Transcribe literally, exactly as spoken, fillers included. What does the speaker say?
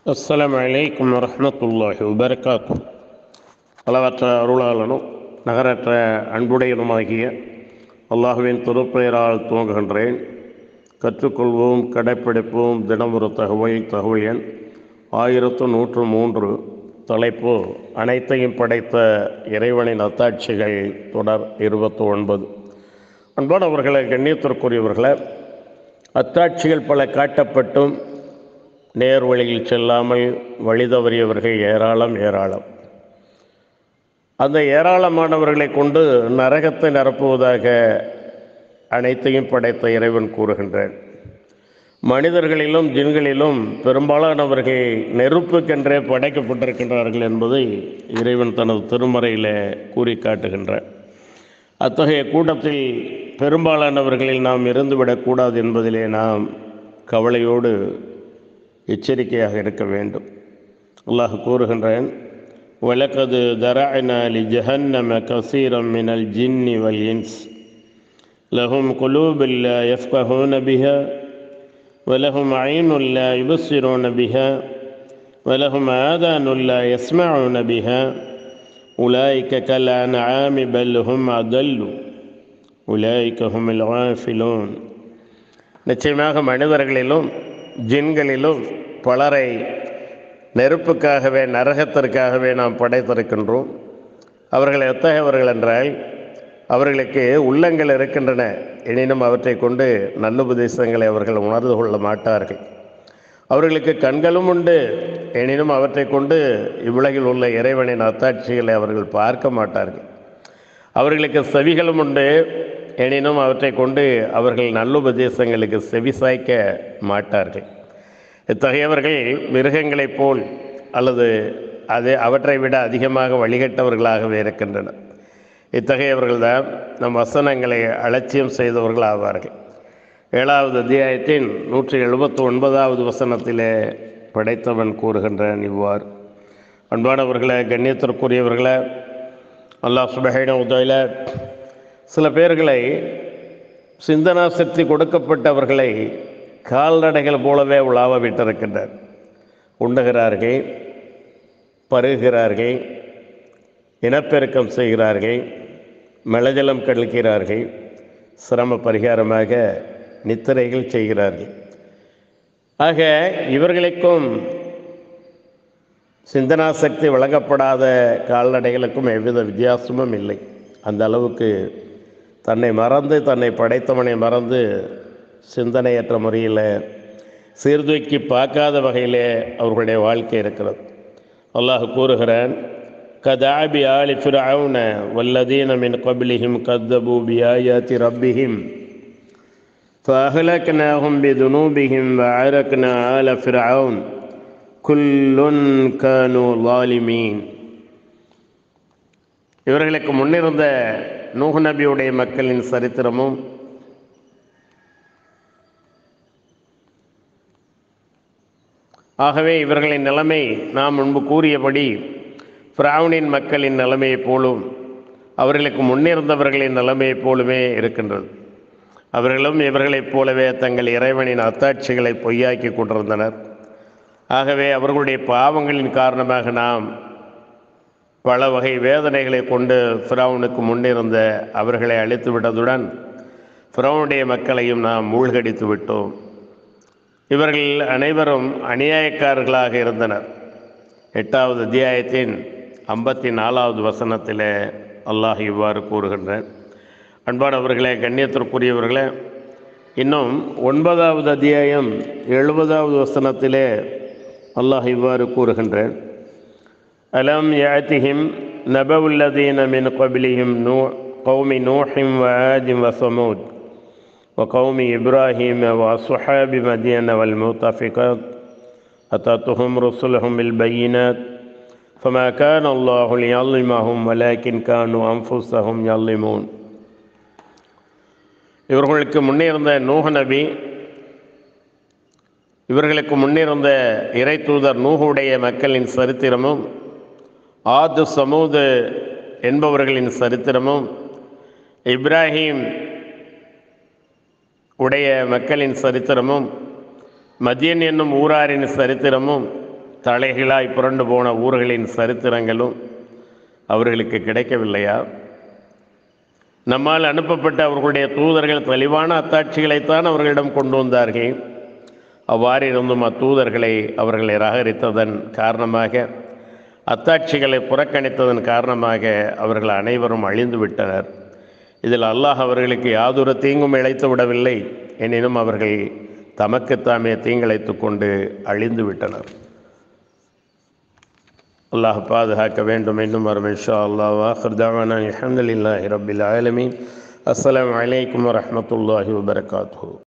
அஸ்ஸலாமு அலைக்கும் வரஹ்மத்துல்லாஹி வபரகாத்துஹ். அளவற்ற அருளாளனும் நகரற்ற அன்புடையனுமாகிய அல்லாஹுவின் திருப்பெயரால் துவங்குகின்றேன். கற்றுக்கொள்வோம், கடைப்பிடிப்போம். தினமொரு தகவல் தகவல் எண் ஆயிரத்து நூற்று மூன்று. தலைப்பு அனைத்தையும் படைத்த இறைவனின் அத்தாட்சிகள். தொடர் இருபத்தி ஒன்பது. அன்பானவர்களை, கண்ணியத்திற்குரியவர்களை, அத்தாட்சிகள் பல காட்டப்பட்டும் நேர் வழியில் செல்லாமல் வழி தவறியவர்கள் ஏராளம் ஏராளம். அந்த ஏராளமானவர்களை கொண்டு நரகத்தை நிரப்புவதாக அனைத்தையும் படைத்த இறைவன் கூறுகின்றான். மனிதர்களிலும் ஜின்களிலும் பெரும்பாலானவர்கள் நெருப்புக்கென்றே படைக்கப்பட்டிருக்கின்றார்கள் என்பதை இறைவன் தனது திருமறையில் கூறி காட்டுகின்றான். அத்தகைய கூட்டத்தில் பெரும்பாலானவர்களில் நாம் இருந்துவிடக்கூடாது என்பதிலே நாம் கவலையோடு எச்சரிக்கையாக இருக்க வேண்டும். அல்லாஹ் கூறுகின்றான், வலகது தரஅனா லிஜஹன்னம கஸீரம் மினல் ஜின்னி வல் இன்ஸ் லஹும் குலூபுன் லா யஃப்கஹூன பிஹா வலஹும் அய்னுன் லா யுபஸ்ஸிரூன பிஹா வலஹும் ஆதானுன் லா யஸ்மஊன பிஹா உலாயிக கல் அன்ஆமி பல் ஹும் அதல்லு உலாயிக ஹுமுல் காஃபிலூன். நிச்சயமாக மனிதர்களிலும் ஜின்களிலும் பலரை நெருப்புக்காகவே நரகத்திற்காகவே நாம் படைத்திருக்கின்றோம். அவர்கள் எத்தகையவர்கள் என்றால், அவர்களுக்கு உள்ளங்கள் இருக்கின்றன, எனினும் அவற்றை கொண்டு நல்லுபதேசங்களை அவர்கள் உணர்ந்து கொள்ள மாட்டார்கள். அவர்களுக்கு கண்களும் உண்டு, எனினும் அவற்றை கொண்டு இவ்வுலகில் உள்ள இறைவனின் அத்தாட்சிகளை அவர்கள் பார்க்க மாட்டார்கள். அவர்களுக்கு செவிகளும் உண்டு, எனினும் அவற்றை கொண்டு அவர்கள் நல்லுபதேசங்களுக்கு செவி சாய்க்க மாட்டார்கள். இத்தகையவர்கள் மிருகங்களைப் போல் அல்லது அது அவற்றை விட அதிகமாக வழிகட்டவர்களாகவே இருக்கின்றனர். இத்தகையவர்கள்தான் நம் வசனங்களை அலட்சியம் செய்தவர்கள் ஆவார்கள். ஏழாவது அத்தியாயத்தின் நூற்றி எழுபத்தி ஒன்பதாவது வசனத்திலே படைத்தவன் கூறுகின்றான் இவ்வாறு. அன்பானவர்களை, கண்ணியத்திற்குரியவர்களை, அல்லாஹ் சுப்ஹானஹு வ தஆலா சில பேர்களை, சிந்தனா சக்தி கொடுக்கப்பட்டவர்களை கால்நடைகள் போலவே உலாவ விட்டிருக்கின்றார். உண்ணுகிறார்கள், பருகிறார்கள், இனப்பெருக்கம் செய்கிறார்கள், மலஜலம் கழிக்கிறார்கள், சிரம பரிகாரமாக நித்திரைகள் செய்கிறார்கள். ஆக இவர்களுக்கும் சிந்தனா சக்தி வழங்கப்படாத கால்நடைகளுக்கும் எவ்வித வித்தியாசமும் இல்லை. அந்த அளவுக்கு தன்னை மறந்து, தன்னை படைத்தவனை மறந்து, சிந்தனையற்ற முறையில் சீர்தூக்கி பார்க்காத வகையிலே அவர்களுடைய வாழ்க்கை இருக்கிறது. அல்லாஹ் கூறுகிறான், கதாபி ஆலி ஃபிர்அவுன வல்லதீன மின் கப்லிஹிம் கத்தபூ பிஆயாத்தி ரப்பிஹிம் ஃபஅஹ்லக்னாஹும் பிதுனூபிஹிம் வஅரக்னா ஆல ஃபிர்அவுன் குல்லுன் கானூ ஸாலிமீன். இவர்களுக்கு முன்னிருந்த நூஹ் நபியுடைய மக்களின் சரித்திரமும் ஆகவே இவர்களின் நிலைமை நாம் முன்பு கூறியபடி ஃபிரௌனின் மக்களின் நிலைமையைப் போலும் அவர்களுக்கு முன்னிருந்தவர்களின் நிலைமையைப் போலுமே இருக்கின்றது. அவர்களும் இவர்களைப் போலவே தங்கள் இறைவனின் அத்தாட்சிகளை பொய்யாக்கி கொண்டிருந்தனர். ஆகவே அவர்களுடைய பாவங்களின் காரணமாக நாம் பல வகை வேதனைகளை கொண்டு ஃபிரௌனுக்கு முன்னிருந்த அவர்களை அழித்து விட்டதுடன் ஃபிரௌனுடைய மக்களையும் நாம் மூழ்கடித்து விட்டோம். இவர்கள் அனைவரும் அநியாயக்காரர்களாக இருந்தனர். எட்டாவது அத்தியாயத்தின் ஐம்பத்தி நாலாவது வசனத்தில் அல்லாஹ் இவ்வாறு கூறுகின்றான். அன்பானவர்களே, கண்ணியத்திற்குரியவர்களே, இன்னும் ஒன்பதாவது அத்தியாயம் எழுபதாவது வசனத்திலே அல்லாஹ் இவ்வாறு கூறுகின்றான், அலம் யாத்திஹிம் நபவுல்லதீன மின் கப்லிஹிம் நூ கௌமி நூஹிம் வ ஆதிம் வ ஸமூத் وقوم إبراهيم وأصحاب مدين والمؤتفكات أتتهم رسلهم بالبينات فما كان الله ليظلمهم ولكن كانوا أنفسهم يظلمون. இவர்களுக்கு முன்னிருந்த நூஹ் நபி, இவர்களுக்கு முன்னிருந்த இறை தூதர் நூஹுடைய மக்களின் சரித்திரமும் ஆது சமூது என்பவர்களின் சரித்திரமும் இப்ராஹிம் உடைய மக்களின் சரித்திரமும் மதியன் என்னும் ஊராரின் சரித்திரமும் தலைகளாய் புரண்டு போன ஊர்களின் சரித்திரங்களும் அவர்களுக்கு கிடைக்கவில்லையா? நம்மால் அனுப்பப்பட்ட அவர்களுடைய தூதர்கள் தெளிவான அத்தாட்சிகளைத்தான் அவர்களிடம் கொண்டு வந்தார்கள். அவ்வாறு இருந்தும் அத்தூதர்களை அவர்கள் நிராகரித்ததன் காரணமாக, அத்தாட்சிகளை புறக்கணித்ததன் காரணமாக அவர்கள் அனைவரும் அழிந்து விட்டனர். இதில் அல்லாஹ் அவர்களுக்கு யாதொரு தீங்கும் இழைத்து விடவில்லை. எனினும் அவர்கள் தமக்குத்தாமே தீங்கிழைத்து கொண்டு அழிந்து விட்டனர். அல்லாஹ் பாதுகாக்க வேண்டும். இன்னும் வரும் இன்ஷா அல்லாஹ். ஆகிர் தஅவானா அல்ஹம்துலில்லாஹி ரப்பில் ஆலமீன். அஸ்ஸலாமு அலைக்கும் வரஹ்மத்துல்லாஹி வபரகாத்துஹு.